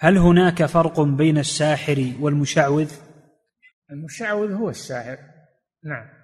هل هناك فرق بين الساحر والمشعوذ؟ المشعوذ هو الساحر، نعم.